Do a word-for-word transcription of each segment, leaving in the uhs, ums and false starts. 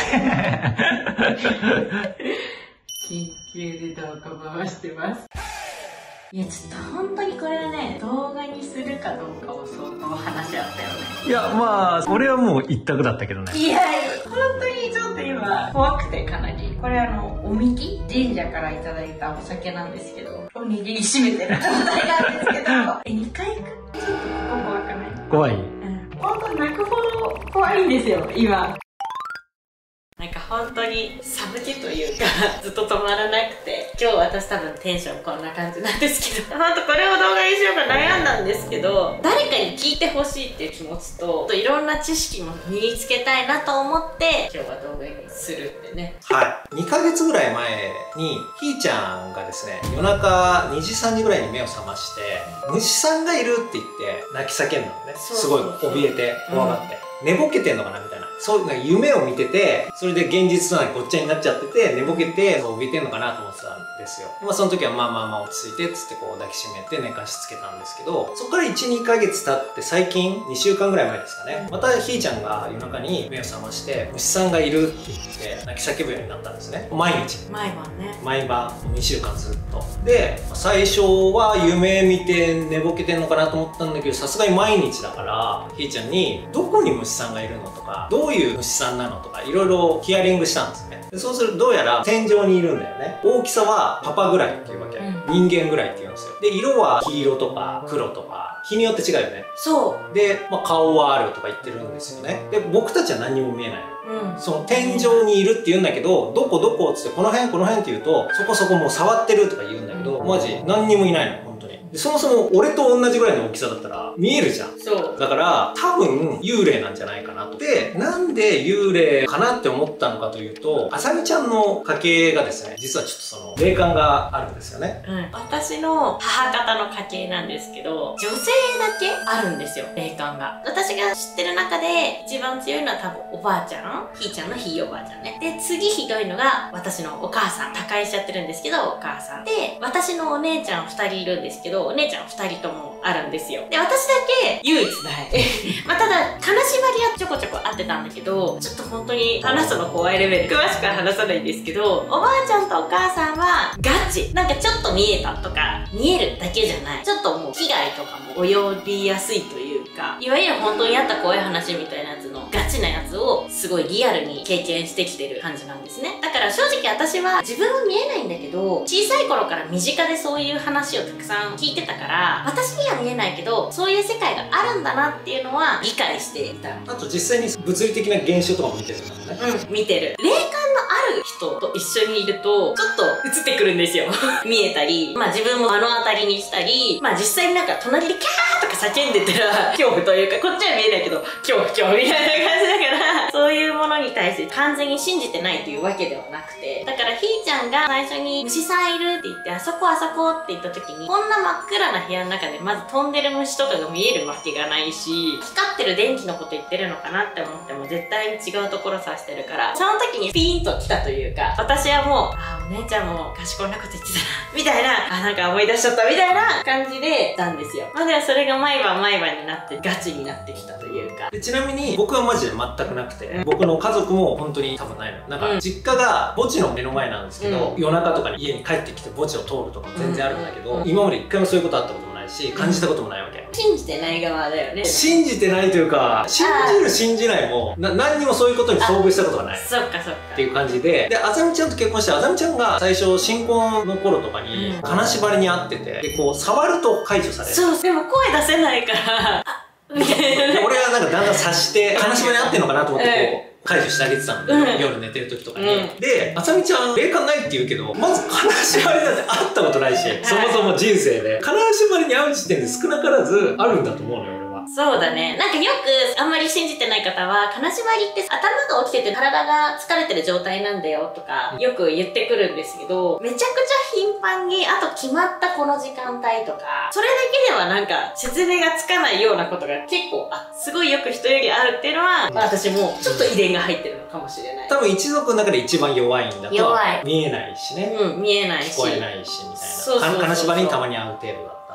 緊急で動画回してます。いや、ちょっと本当にこれはね、動画にするかどうかを相当話し合ったよね。 いや、まあ俺はもう一択だったけどね。 いや、本当にちょっと今怖くてかなり。これあのおみき神社からいただいたお酒なんですけど、おにぎり締めてる状態なんですけどえ、にかい行く？ちょっとここ怖くない？ 怖い。 うん、本当泣くほど怖いんですよ今。なんか本当に寒気というかずっと止まらなくて、今日私多分テンションこんな感じなんですけど、本当これを動画にしようか悩んだんですけど、誰かに聞いてほしいっていう気持ちと、いろんな知識も身につけたいなと思って今日は動画にするってね。 はい、にかげつぐらい前にひーちゃんがですね、夜中にじさんじぐらいに目を覚まして虫さんがいるって言って泣き叫んだのね。すごい怯えて怖がって、うん、寝ぼけてんのかなみたいな、そういうなんか夢を見てて、それで現実となんかごっちゃになっちゃってて、寝ぼけて怯えてんのかなと思ってたんですよ。まあその時はまあまあまあ落ち着いてっつってこう抱きしめて寝かしつけたんですけど、そこからいち、にかげつ経って最近にしゅうかんぐらい前ですかね、またひーちゃんが夜中に目を覚まして虫さんがいるって言って泣き叫ぶようになったんですね。毎日毎晩ね、 毎晩にしゅうかんずっと。で最初は夢見て寝ぼけてんのかなと思ったんだけど、さすがに毎日だからひーちゃんにどこに虫さんがいるのとか、どういう虫さんなのとかいろいろヒアリングしたんですね。でそうするとどうやら天井にいるんだよね。大きさはパパぐらいっていうわけ、うん、人間ぐらいって言うんですよ。で色は黄色とか黒とか日によって違うよね。 そうで、まあ、顔はあるとか言ってるんですよね。で僕たちは何にも見えないの、うん、その天井にいるって言うんだけど、どこどこっつってこの辺この辺って言うと、そこそこもう触ってるとか言うんだけど、マジ何にもいないの本当に。でそもそも俺と同じぐらいの大きさだったら見えるじゃん。 そうだから多分幽霊なんじゃないかなと。でなんで幽霊かなって思ったのかというと、あさみちゃんの家系がですね、実はちょっとその霊感があるんですよね。 うん、私の母方の家系なんですけど、女性だけあるんですよ、霊感が。私が知ってる中で一番強いのは多分おばあちゃん、ひーちゃんのひいおばあちゃんね。で次ひどいのが私のお母さん、他界しちゃってるんですけどお母さんで、私のお姉ちゃんふたりいるんですけど、お姉ちゃんふたりともあるんですよ。で私だけ唯一ないまあただ金縛りはちょこちょこあってたんだけど、ちょっと本当に話すの怖いレベル、詳しくは話さないんですけど、おばあちゃんとお母さんはガチ、なんかちょっと見えたとか見えるだけじゃない、ちょっともう危害とかも及びやすいというか、いわゆる本当にあった怖い話みたいなやつのガチなやつをすごいリアルに経験してきてる感じなんですね。だから正直私は自分は見えないんだけど、小さい頃から身近でそういう話をたくさん聞いてたから、私には見えないけどそういう世界があるんだなっていうのは理解していた。 あと実際に物理的な現象とかも見てるんだもんね。 うん、見てる。霊感のある人と一緒にいるとちょっと映ってくるんですよ見えたり、まあ自分も目の当たりにしたり、まあ実際になんか隣でキャーとか叫んでたら恐怖というか、こっちは見えないけど恐怖恐怖みたいな感じだからそういうものに対して完全に信じてないというわけではなくて、だからひーちゃんが最初に虫さんいるって言って、あそこあそこって言った時に、こんな真っ暗な部屋の中でまず飛んでる虫とかが見えるわけがないし、光ってる電気のこと言ってるのかなって思っても絶対に違うところ指してるから、その時にピーンと来たというか、私はもうあお姉ちゃんも昔こんなこと言ってたなみたいな、あなんか思い出しちゃったみたいな感じでたんですよ。まあでもそれが毎晩毎晩になってガチになってきたというか。 でちなみに僕はマジで全くなくて、うん、僕の家族も本当に多分ないの。なんか実家が墓地の目の前なんですけど、うん、夜中とかに家に帰ってきて墓地を通るとかも全然あるんだけど、うん、今まで一回もそういうことあったこともないし、感じたこともないわけ。 信じてない側だよね。 信じてないというか、信じる信じないもな何にもそういうことに遭遇したことがない。 そっかそっかっていう感じで、であざみちゃんと結婚して、あざみちゃんが最初新婚の頃とかに金縛りにあってて、でこう触ると解除される。 そう、でも声出せないからみたいな。 俺はなんかだんだん察して金縛りにあってんのかなと思ってこう解除してあげてたんで、うん、夜寝てる時とかに、うん、であさみちゃん霊感ないって言うけど、まず金縛りなんて会ったことないし、そもそも人生で金縛りに会う時点で少なからずあるんだと思うのよ俺は。 そうだね。なんかよくあんまり信じてない方は、金縛りって頭が起きてて体が疲れてる状態なんだよとかよく言ってくるんですけど、めちゃくちゃ頻繁に、あと決まったこの時間帯とか、それだけではなんか説明がつかないようなことが結構、あ、すごいよく人よりあるっていうのは、まあ、私もちょっと遺伝が入ってるのかもしれない。 多分一族の中で一番弱いんだと。弱い。見えないしね。 うん、見えないし。 聞こえないしみたいな。そうそうそうそう。金縛りにたまに会う程度だった。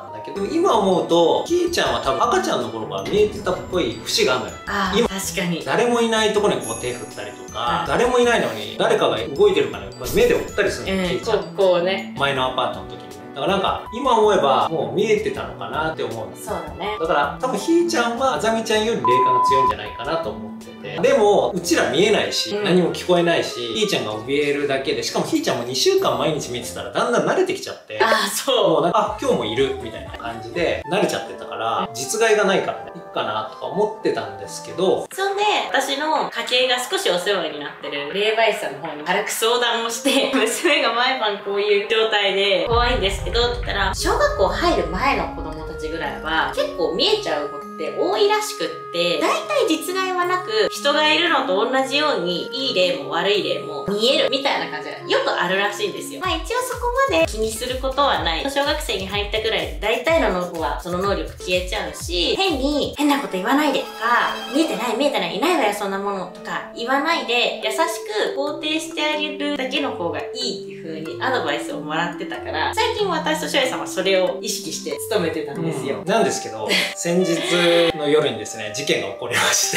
ったんだけど、今思うとひーちゃんは多分赤ちゃんの頃から見えてたっぽい節があるのよ。 ああ、確かに。 誰もいないところにこう手振ったりとか、誰もいないのに誰かが動いてるかね、こう目で追ったりするの、ひーちゃん。 こう、こうね。 前のアパートの時に。だからなんか今思えばもう見えてたのかなって思うんです。 そうだね。 だから多分ひーちゃんはあざみちゃんより霊感が強いんじゃないかなと思ってて、でもうちら見えないし、うん、何も聞こえないし、ひーちゃんが怯えるだけで、しかもひーちゃんもにしゅうかん毎日見てたらだんだん慣れてきちゃって、 あ、そうもうなんかあ、今日もいるみたいな感じで慣れちゃってたから、実害がないからね、いっかなとか思ってたんですけど、 そんで私の家系が少しお世話になってる霊媒師さんの方に軽く相談をして娘が毎晩こういう状態で怖いんですけどって言ったら、小学校入る前の子供たちぐらいは結構見えちゃうことって多いらしくって、大体実害はなく人がいるのと同じようにいい例も悪い例も見えるみたいな感じがよくあるらしいんですよ。まあ一応そこまで気にすることはない。小学生に入ったぐらいで大体の子はその能力消えちゃうし、変に変なこと言わないでとか、見えてない見えてないいないわよそんなものとか言わないで優しく肯定してあげるだけの方がいいっていう風にアドバイスをもらってたから、最近私としょうさんはそれを意識して努めてたんですよ。 うん、なんですけど先日の夜にですね、事件が起こりまして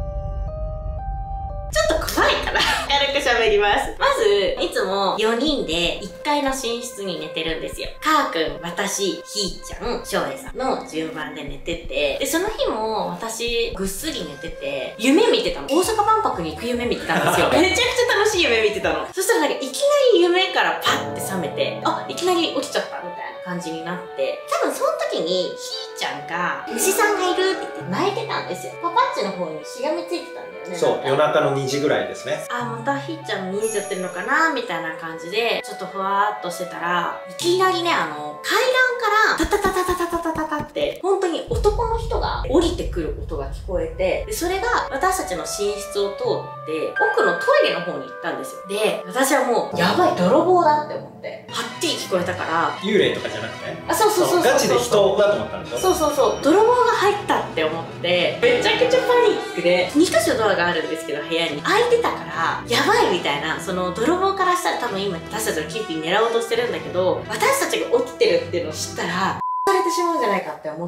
ちょっと怖いから軽く喋ります。まず、いつもよにんでいっかいの寝室に寝てるんですよ。かーくん、私、ひーちゃん、しょうえいさんの順番で寝てて、で、その日も私、ぐっすり寝てて、夢見てたの。大阪万博に行く夢見てたんですよ。めちゃくちゃ楽しい夢見てたの。そしたらなんかいきなり夢からパッて覚めて、あ、いきなり起きちゃったみたいな感じになって、多分その時にひーちゃんが虫さんがいるって言って泣いてたんですよ。パパッチの方にしがみついてたんだよね。 そう、夜中のにじぐらいですね。 あ、またひーちゃん見えちゃってるのかなみたいな感じでちょっとふわーっとしてたら、いきなりね、あの階段からタタタタタタタタタタって本当に男の人が降りてくる音が聞こえて、でそれが私たちの寝室を通って奥のトイレの方に行ったんですよ。で、私はもうやばい泥棒だって思ってはっきり聞こえたから、 幽霊とかじゃなくて、 あ、そうそうそうそう、 ガチで人だと思ったんでしょ。 そうそうそう、泥棒が入ったって思ってめちゃくちゃパニックで、にかしょドアがあるんですけど部屋に開いてたからやばいみたいな、その泥棒からしたら多分今私たちのキーピン狙おうとしてるんだけど、私たちが起きてるっていうのを知ったらされてしまうんじゃないかって思って、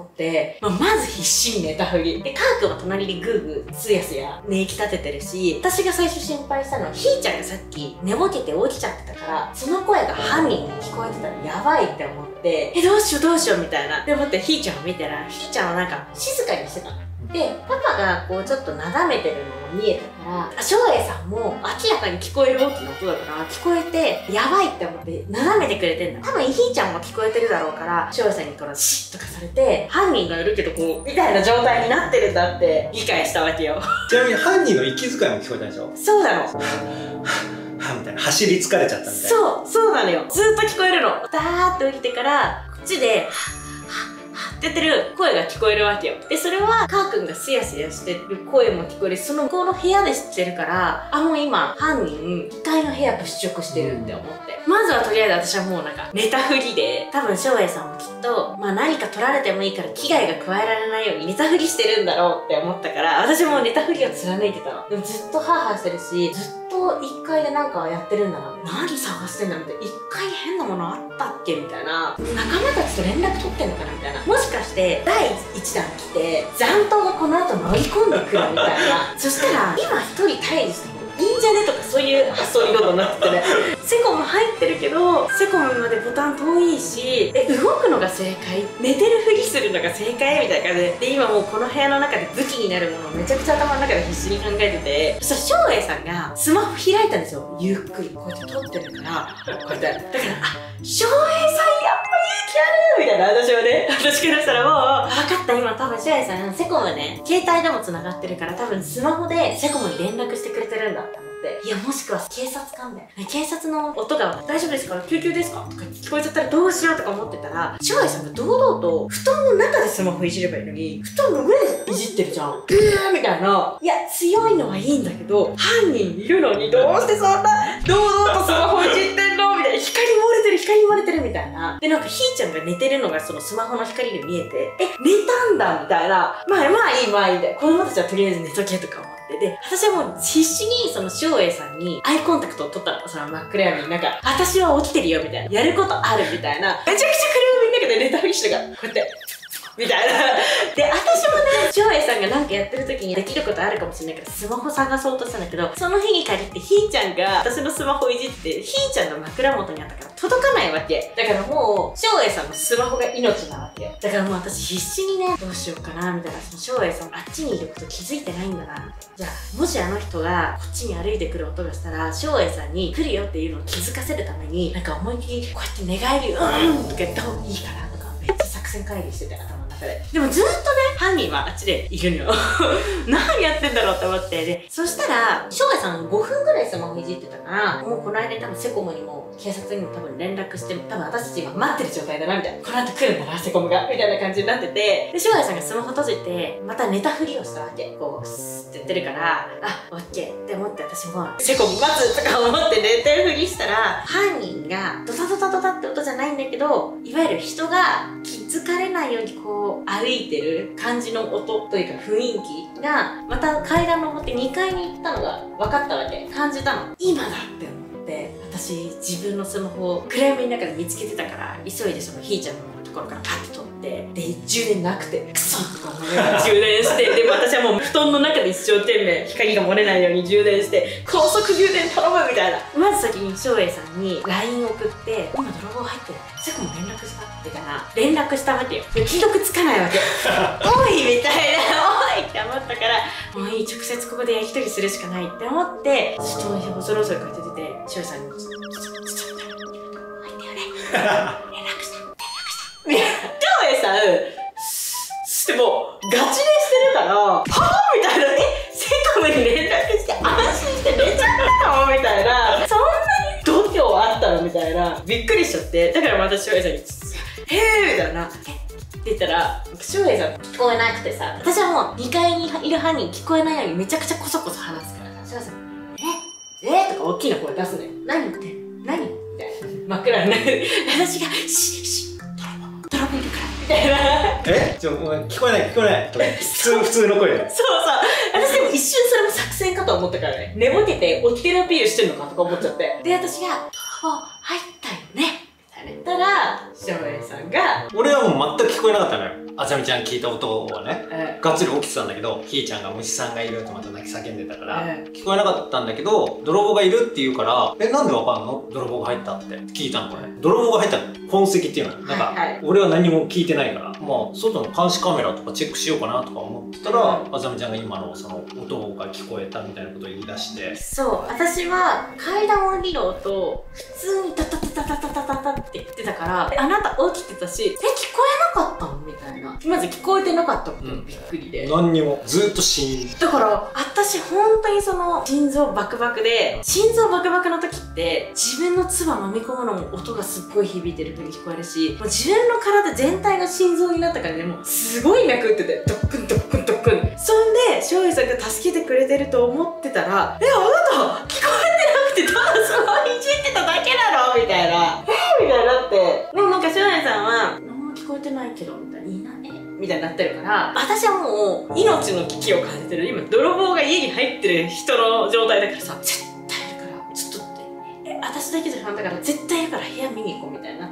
まあ、まず必死に寝たふりで、かーくんは隣にグーグーすやすや寝息立ててるし、私が最初心配したのはひーちゃんがさっき寝ぼけて起きちゃってたから、その声が犯人に聞こえてたらやばいって思って、え、どうしようどうしようみたいなで思ってひーちゃんを見たら、ひーちゃんはなんか静かにしてたので、パパがこうちょっとなだめてるのが見えたから、しょうえいさんも明らかに聞こえる大きな音だから聞こえてやばいって思ってなだめてくれてんだ。多分ひーちゃんも聞こえてるだろうから、しょうえいさんにからシッとかされて、犯人がいるけどこうみたいな状態になってるんだって理解したわけよ。 ちなみに犯人の息遣いも聞こえたでしょ。 そうなの。 はみたいな、走り疲れちゃったみたいな。 そうそうなのよ。ずーっと聞こえるの。ダーって起きてからこっちでって言ってる声が聞こえるわけよ。で、それはかーくんがスヤスヤしてる声も聞こえる。その向こうの部屋で知ってるから、あ、もう今犯人いっかいの部屋物色してるって思って、まずはとりあえず私はもうなんか寝たふりで、多分しょうえいさんもきっとまあ何か取られてもいいから危害が加えられないように寝たふりしてるんだろうって思ったから、私も寝たふりを貫いてたの。でもずっとハーハーしてるし、ずっといっかいでなんかやってるんだな、何探してんだろうって、いっかい変なものあったっけみたいな、仲間たちと連絡取ってんのかなみたいな、もしかしてだいいちだん来て残党がこの後乗り込んでくるみたいなそしたら今一人退治した方がいいんじゃねとか、そういう発想にどんどんなっててねセコム入ってるけどセコムまでボタン遠いし、え、動くのが正解、寝てるふりするのが正解みたいな感じで、で今もうこの部屋の中で武器になるものをめちゃくちゃ頭の中で必死に考えてて、そしたらしょうえいさんがスマホ開いたんですよ。ゆっくりこうやって撮ってるからこうやってだから、あ、しょうえいさんやっぱ勇気あるみたいな、私はね、私からしたらもう分かった、今多分しょうえいさんセコムね携帯でも繋がってるから多分スマホでセコムに連絡してくれてるんだって思って、いやもしくは警察官で警察の音が大丈夫ですか救急ですかとか聞こえちゃったらどうしようとか思ってたら、しょうえいさんが堂々と布団の中でスマホいじればいいのに布団の上でいじってるじゃん、うーみたいな。いや強いのはいいんだけど犯人いるのにどうしてそんな堂々とスマホいじってんのみたいな、光漏れてる光漏れてるみたいな。でなんかひーちゃんが寝てるのがそのスマホの光で見えて、え、寝たんだみたいな、まあまあいいまあいいで、子供たちはとりあえず寝とけとか思って、で私はもう必死にそのしょうえいさんにアイコンタクトを取ったの。その真っ暗闇になんか私は起きてるよみたいな、やることあるみたいな、めちゃくちゃ暗闇の中けでネタフィッシュがこうやってみたいな。で、私もね、翔英さんがなんかやってる時にできることあるかもしれないから、スマホ探そうとしたんだけど、その日に限ってひーちゃんが私のスマホいじって、ひーちゃんの枕元にあったから届かないわけ。だからもう、翔英さんのスマホが命なわけよ。だからもう私必死にね、どうしようかな、みたいな。その翔英さんあっちにいること気づいてないんだな。じゃあ、もしあの人がこっちに歩いてくる音がしたら、翔英さんに来るよっていうのを気づかせるために、なんか思いっきりこうやって寝返り、うーんとか言った方がいいかなとか、めっちゃ作戦会議してた頭の中で。でもずっとね、犯人はあっちでいるのよ。何やってんだろうって思って。で、そしたら、翔英さんごふんぐらいスマホいじってたから、もうこの間多分セコムにも警察にも多分連絡して、多分私たち今待ってる状態だなみたいな。この後来るんだな、セコムが。みたいな感じになってて。で、翔英さんがスマホ閉じて、また寝たふりをしたわけ。こう、スーって言ってるから、あ、オッケーって思って私も、セコム待つとか思って寝てるふりしたら、犯人がドタドタドタって音じゃないんだけど、いわゆる人が気づかれないようにこう、歩いてる感じの音というか雰囲気が、また階段登ってにかいに行ったのが分かったわけ。感じたの。今だって思って、私自分のスマホを暗闇の中で見つけてたから、急いでそのひーちゃんのところからパッと取って、で、充電なくて、クソとか思いながら充電して、でも私はもう布団の中で一生懸命光が漏れないように充電して、高速充電頼むみたいな。まず先に翔英さんに ライン 送って、今泥棒入ってる。セコム連絡したってかな。連絡したわけよ。で、既読つかないわけ。おいみたいな、おいって思ったから、もういい、直接ここでやりとりするしかないって思って、ちょっと恐る恐るこうやって出て、翔英さんに、ちょっと、ちょっと、ちょっと、入ってよね。連絡した、連絡した。みたいな。翔英さん、そしてもう、ガチ寝してるから、はぁみたいな、え、セコムに連絡して安心して寝ちゃったのみたいな。そんなに度胸あったのみたいな。びっくりしちゃって。だからまた翔英さんに、へぇーみたいな。えって言ったら、翔英さん聞こえなくてさ、私はもうにかいにいる犯人聞こえないようにめちゃくちゃコソコソ話すからさ、翔英さん、ええとか大きな声出すのよ。何言って何みたいな。真っ暗になる。私が、シッシッ、泥棒、泥棒いるから。みたいな。 えちょ、お前聞こえない聞こえないとか普通、普通の声で。 そうそう。私でも一瞬それも作戦かと思ったからね。寝ぼけて起きてるアピールしてんのかとか思っちゃって。で、私が、泥棒入ったよねみたいな言ったら、翔英さんが、 俺はもう全く聞こえなかったのよ。あさみちゃん聞いた音はね、 うん、 がっつり起きてたんだけど、ひーちゃんが虫さんがいるってまた泣き叫んでたから、 うん、 聞こえなかったんだけど、泥棒がいるって言うから、え、なんでわかんの泥棒が入ったって聞いたのこれ。泥棒が入った痕跡っていうのなんか、はいはい、俺は何も聞いてないから、まあ、外の監視カメラとかチェックしようかなとか思ってたら、うん、あさみちゃんが今のその音が聞こえたみたいなことを言い出して。 そう、私は階段降りろと、普通にタタタタタタタタタって言ってたから、あなた起きてたし、え、聞こえなかったのみたいな。まず聞こえてなかったことびっくりで、 うん、何にもずっとシーンだから私本当にその心臓バクバクで、心臓バクバクの時って自分の唾飲み込むのも音がすっごい響いてる風に聞こえるし、もう自分の体全体が心臓になったからね、もうすごい脈打ってて、ドックンドックンドックン。そんで翔英さんが助けてくれてると思ってたら、え、あなた聞こえてなくてただスマホいじってただけなのみたいな、えー、みたいになって。でもなんか翔英さんは何も聞こえてないけどみたいな、いないみたいになってるから、私はもう命の危機を感じてる。今泥棒が家に入ってる人の状態だからさ、絶対いるからちょっとって、え、私だけじゃ不安だから絶対いるから部屋見に行こうみたいになって、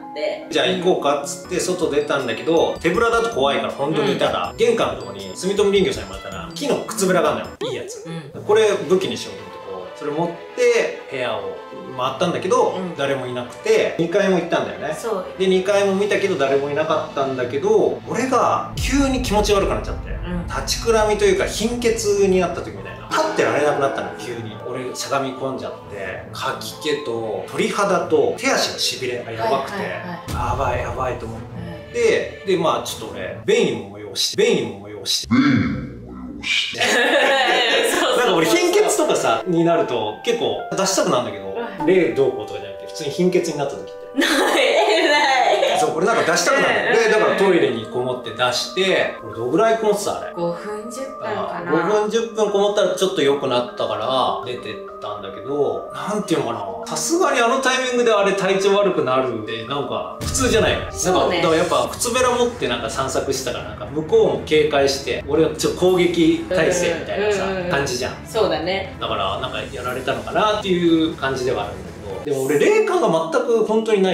じゃあ行こうかっつって外出たんだけど、手ぶらだと怖いから本当にいたら、うん、玄関のとこに住友林業さんにもらったら木の靴べらがあるのよ、いいやつ、うん、これ武器にしようと思ってこうそれ持って部屋を回ったんだけど、うん、誰もいなくてにかいも行ったんだよね。そうでにかいも見たけど誰もいなかったんだけど、俺が急に気持ち悪くなっちゃって、うん、立ちくらみというか貧血になった時みたいな、立ってられなくなったの急に。俺しゃがみ込んじゃって吐き気と鳥肌と手足のしびれがやばくて、やばいやばいと思って、ででまあちょっと俺便意も催して便意も催して便意も催してなんか俺貧血とかさになると結構出したくなるんだけど、例どうこうとかじゃなくて普通に貧血になった時ってないない、 そうこれなんか出したくなるで、だからトイレにこもって出して、これどのぐらいこもってたあれごふんじゅっぷんかな。 ごふんじゅっぷんこもったらちょっと良くなったから出てったんだけど、なんていうのかな、さすがにあのタイミングであれ体調悪くなるってなんか普通じゃないの。そうね、だからやっぱ靴べら持ってなんか散策したからなんか向こうも警戒して俺はちょっと攻撃態勢みたいなさ感じじゃん。 そうだね、 だからなんかやられたのかなっていう感じではあるんだけど、でも俺霊感が全く本当にないから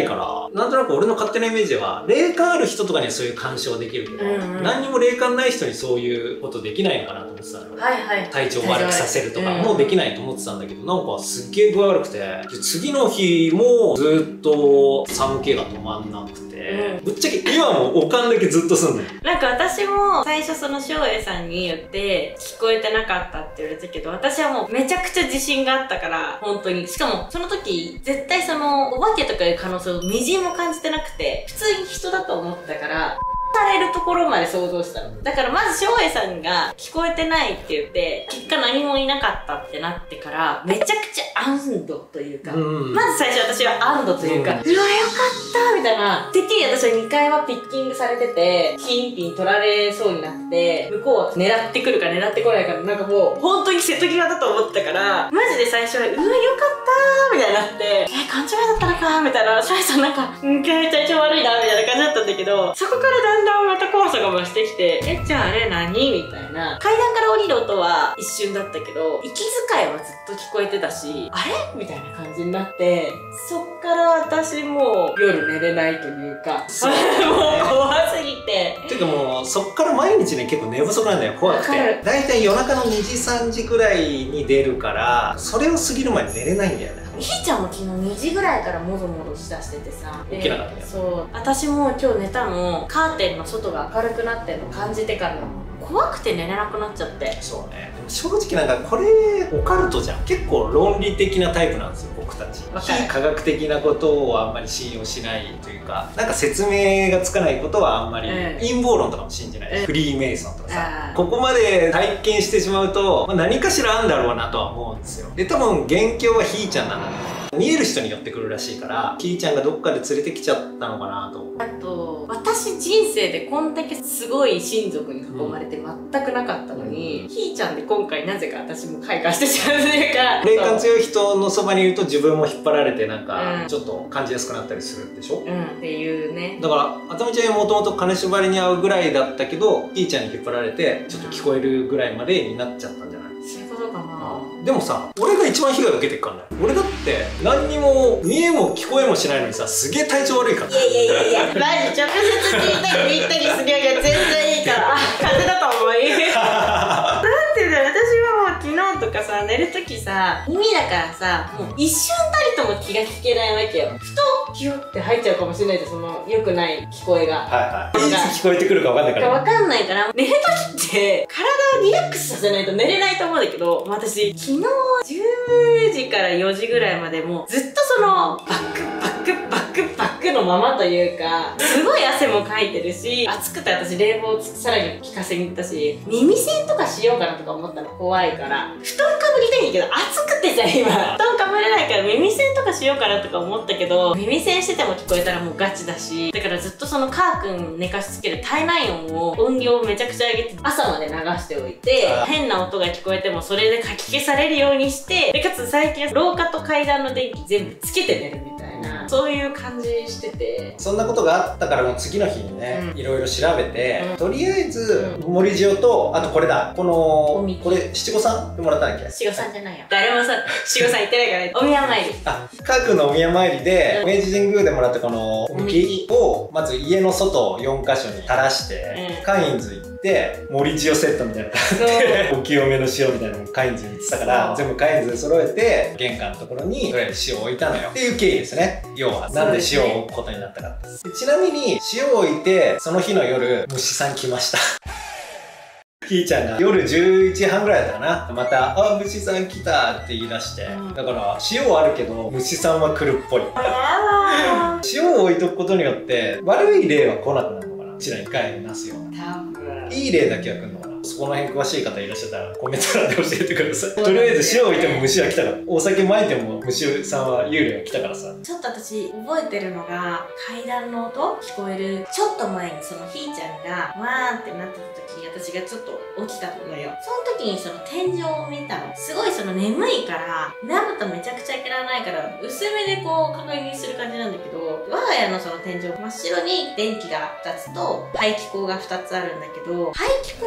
なんとなく俺の勝手なイメージでは、霊感ある人とかにはそういう干渉できるけど、うんうん、何にも霊感ない人にそういうことできないのかなと思ってたの。 はいはい。 体調悪くさせるとかもできないと思ってたんだけど、なんかすっげえ具合悪くて、次の日もずっと寒気が止まんなくて、うん、ぶっちゃけ今もおかんだけずっとすんのよ。 なんか私も最初その翔英さんに言って聞こえてなかったって言われたけど、私はもうめちゃくちゃ自信があったから、本当に。しかもその時絶対そのお化けとかいう可能性をみじんも感じてなくて、普通に人だと思ってたから、されるところまで想像したの。だからまず翔英さんが聞こえてないって言って、結果何もいなかったってなってから、めちゃくちゃ安堵というか、うん、まず最初私は安堵というか、うん、うわよかったみたいな。てっきり私はにかいはピッキングされてて、金品取られそうになって、向こうは狙ってくるか狙ってこないかなんかもう、本当に瀬戸際だと思ったから、マジで最初は、うわよかったみたいになって、え、勘違いだったのかみたいな、翔英さんなんか、うん、体調悪いなみたいな感じだったんだけど、そこからだんだんだんまた怖さが増してきて、え、じゃああれ何みたいな。階段から降りる音は一瞬だったけど、息遣いはずっと聞こえてたし、あれみたいな感じになって、そっから私もう夜寝れないというか、もう怖すぎて。 ていうかもう、そっから毎日ね、結構寝不足なんだよ、怖くて。だいたい夜中のにじ、さんじくらいに出るから、それを過ぎる前に寝れないんだよね。 ひーちゃんも昨日にじぐらいからもぞもぞしだしててさ、 起きなかったよ。 そう、私も今日寝たのカーテンの外が明るくなってんの感じてから怖くて寝れなくなっちゃって。 そうね。でも正直なんかこれオカルトじゃん。結構論理的なタイプなんですよ、僕たち。非科学的なことをあんまり信用しないというか、なんか説明がつかないことはあんまり、うん、陰謀論とかも信じない、うん、フリーメイソンとかさ、ここまで体験してしまうと、まあ、何かしらあんだろうなとは思うんですよ。で多分元凶はひーちゃんなんだね。見える人に寄ってくるらしいから、ひーちゃんがどっかで連れてきちゃったのかなと。 あと私人生でこんだけすごい親族に囲まれて全くなかったのに、うん、ひーちゃんで今回なぜか私も開花してしまうというか、 霊感強い人のそばにいると自分も引っ張られてなんかちょっと感じやすくなったりするでしょ、うん、 っていうね。 だからあたみちゃんはもともと金縛りに合うぐらいだったけど、ひーちゃんに引っ張られてちょっと聞こえるぐらいまでになっちゃったんじゃない？ そういうことかな。 でもさ、俺が一番被害を受けてるからね。俺だって何にも見えも聞こえもしないのにさ、すげえ体調悪いから。 いやいやいやいや、マジ直接聞いたり言ったりするよりは全然いいから。あ、風邪だと思い。なんていうんだろう、私はもう昨日とかさ、寝るときさ、耳だからさ、もう一瞬たりとも気が利けないわけよ。ふとヒュッって入っちゃうかもしれないで、その良くない聞こえが。 はいはい。いつ聞こえてくるか分かんないから。 分かんないから、寝るときって体をリラックスさせないと寝れないと思うんだけど、私昨日じゅうじからよじぐらいまでもうずっとそのバックバックバックバックのままというか、すごい汗もかいてるし、暑くて私冷房をさらに効かせに行ったし、耳栓とかしようかなとか思ったの。怖いから布団かぶりたいんだけど暑くてさ、今布団かぶれないから耳栓とかしようかなとか思ったけど、耳栓してても聞こえたらもうガチだし、だからずっとそのカー君寝かしつける体内音を音量をめちゃくちゃ上げて朝まで流しておいて、変な音が聞こえてもそれでかき消されるようにして、でかつ最近廊下と階段の電気全部つけて寝るみたいな、そういう感じしてて。 そんなことがあったからもう次の日にね、いろいろ調べて、うん、とりあえず森塩と、あとこれだ、このこれ七五三でもらったんだっけ？ 七五三じゃないよ、誰もさ七五三言ってないから。お宮参り、 あ、カー君のお宮参りで、うん、明治神宮でもらったこのおみきをまず家の外よんかしょに垂らして、うん、カインズ行って森塩セットみたいな感じでお清めの塩みたいなのカインズに行ってたから、全部カインズで揃えて玄関のところにとりあえず塩を置いたのよっていう経緯ですね。要はなんで塩を置くことになったかって。ちなみに塩を置いてその日の夜虫さん来ました。ひーちゃんが夜じゅういちじはんぐらいだったかな、また「あ、虫さん来た」って言い出して、うん、だから塩はあるけど虫さんは来るっぽい。塩を置いとくことによって悪い霊は来なくなるのかな、うちらに帰りますよ。いい霊だけは来るのかな。そこの辺詳しい方いらっしゃったらコメント欄で教えてください。とりあえず塩を置いても虫は来たから、お酒撒いても虫さんは幽霊が来たからさ。 ちょっと私覚えてるのが、階段の音聞こえるちょっと前にそのひーちゃんがわーってなってた時に私がちょっと起きたのよ。その時にその天井を見たの。すごいその眠いから目まぶためちゃくちゃ開けられないから薄めでこう確認する感じなんだけど、我が家のその天井真っ白に電気がふたつと排気口がふたつあるんだけど、排気口が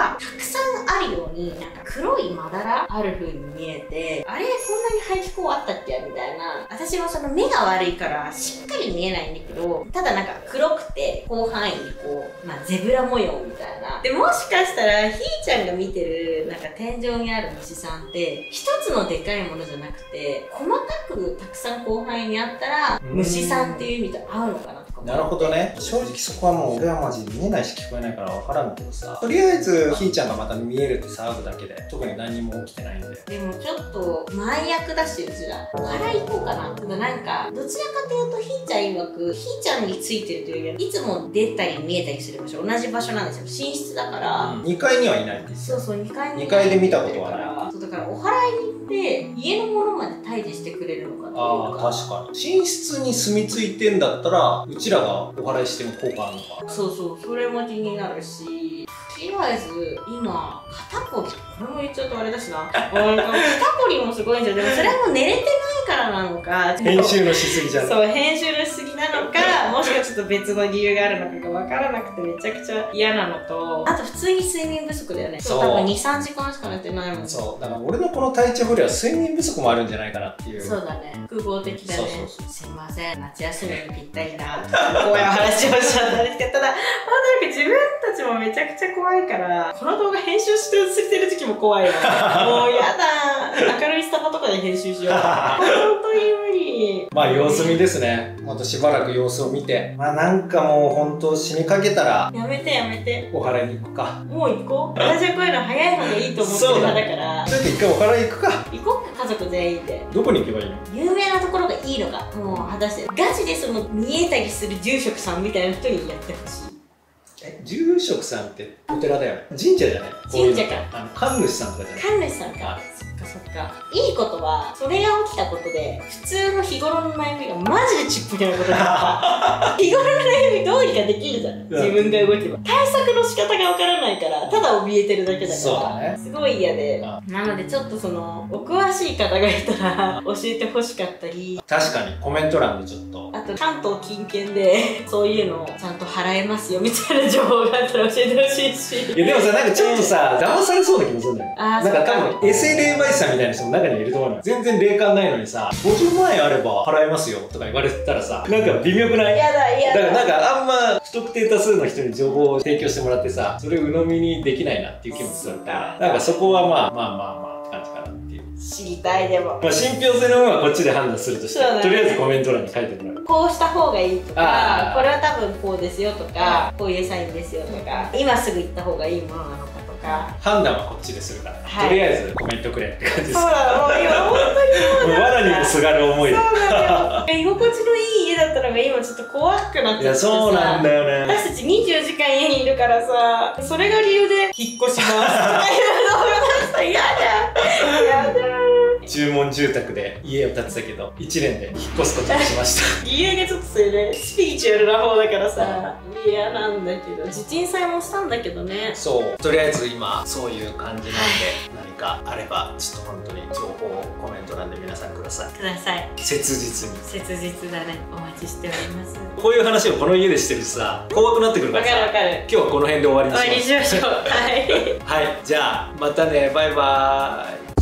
がたくさんあるように、なんか黒いまだらある風に見えて、あれこんなに排気口あったっけみたいな。私はその目が悪いからしっかり見えないんだけど、ただなんか黒くて広範囲にこう、まあゼブラ模様みたいな。で、もしかしたらひーちゃんが見てるなんか天井にある虫さんって一つのでかいものじゃなくて、細かくたくさん広範囲にあったら虫さんっていう意味と合うのかなとか思って。 なるほどね。正直そこはもう俺はマジ見えないし聞こえないから分からんけどさ、とりあえずひーちゃんがまた見えるって騒ぐだけで特に何も起きてないんで。 でもちょっと前役だし、うちらお祓い行こうかな。ただなんかどちらかというとひーちゃん曰くひーちゃんについてるというよりはいつも出たり見えたりする場所同じ場所なんですよ。寝室だから、うん、 にかいにはいないんですよ。 そうそう、にかいににかいで見たことはない。 そうだからお祓いに行って家のものまで退治してくれるのかっていうか。 ああ、確かに寝室に住み着いてんだったらうちらがお祓いしても効果あるのか。 そうそう、それも気になるし、とりあえず今肩こり、これも言っちゃうとあれだしななんか肩こりもすごいんですよ。でもそれはもう寝れてないからなのか、 編集のしすぎじゃん。 そう、編集のしすぎなのかもしくはちょっと別の理由があるのかが分からなくてめちゃくちゃ嫌なのと、あと普通に睡眠不足だよね。そう、多分にさんじかんしか寝てないもん。 そうだから俺のこの体調不良は睡眠不足もあるんじゃないかなっていう。 そうだね、複合的だね。 そうそうそう、 すいません、夏休みにぴったりな怖い話をしちゃったんですけど、ただなんか自分たちもめちゃくちゃ怖いから、この動画編集してしてる時期も怖いよもうやだ、明るいスタバとかで編集しよう本当に無理。 まあ様子見ですね。またしばらく様子を見て、まあなんかもう本当死にかけたらやめてやめて、 お祓いに行くか。 もう行こう。私はこういうの早い方がいいと思ってる派だから、 ちょっと一回お祓い行くか。 行こうか、家族全員で。 どこに行けばいいの？ 有名なところがいいのか、もう果たしてガチでその見えたりする住職さんみたいな人にやってほしい。 え、住職さんってお寺だよね。神社じゃない？ 神社か。 あの神主さんとかじゃない？ 神主さんか。そっかそっか。いいことはそれが起きたことで普通の日頃の悩みがマジでちっぽけなことだった日頃の悩みどうにかできるじゃん、自分が動けば。対策の仕方がわからないからただ怯えてるだけだから、 そうだね、 すごい嫌で。なのでちょっとそのお詳しい方がいたら教えてほしかったり、 確かにコメント欄でちょっと、 あと関東近県でそういうのをちゃんと払えますよみたいな情報があったら教えてほしいし。 いやでもさ、なんかちょっとさ騙されそうな気もするんだよ。 あー、 なんか多分エセ霊媒師さんみたいな人も中にはいると思うのよ。全然霊感ないのにさ、ごじゅうまんえんあれば払えますよとか言われてたらさ、なんか微妙くない？ やだやだ。 だからなんかあんま不特定多数の人に情報を提供してもらってさ、それを鵜呑みにできないなっていう気もするから、なんかそこはまあまあまあまあって感じかなっていう。 知りたい。でもまあ信憑性の有無はこっちで判断するとして、 そうだね、 とりあえずコメント欄に書いてもらう。 こうした方がいいとか、 あー、 これは多分こうですよとか、こういうサインですよとか、今すぐ行った方がいいものなのかとか、 判断はこっちでするから、 はい、 とりあえずコメントくれって感じです。 そうだ、もう今本当にもう罠にもすがる思いで。 そうなんだよ。居心地のいい家だったのが今ちょっと怖くなっちゃってさ。 いや、そうなんだよね。 私たちにじゅうよじかん家にいるからさ、それが理由で引っ越しますとかいう動画出したら嫌だ。嫌だ。 注文住宅で家を建てたけどいちねんで引っ越すことにしました理由がちょっとそれでスピリチュアルな方だからさ嫌なんだけど、地鎮祭もしたんだけどね。 そう、とりあえず今そういう感じなんで、何かあればちょっと本当に情報をコメント欄で皆さんくださいください。 切実に切実だね。お待ちしております。 こういう話をこの家でしてるとさ、怖くなってくるからさ、 わかるわかる。 今日はこの辺で終わりにします。 終わりにしましょう。はいはい、じゃあまたね、バイバーイ。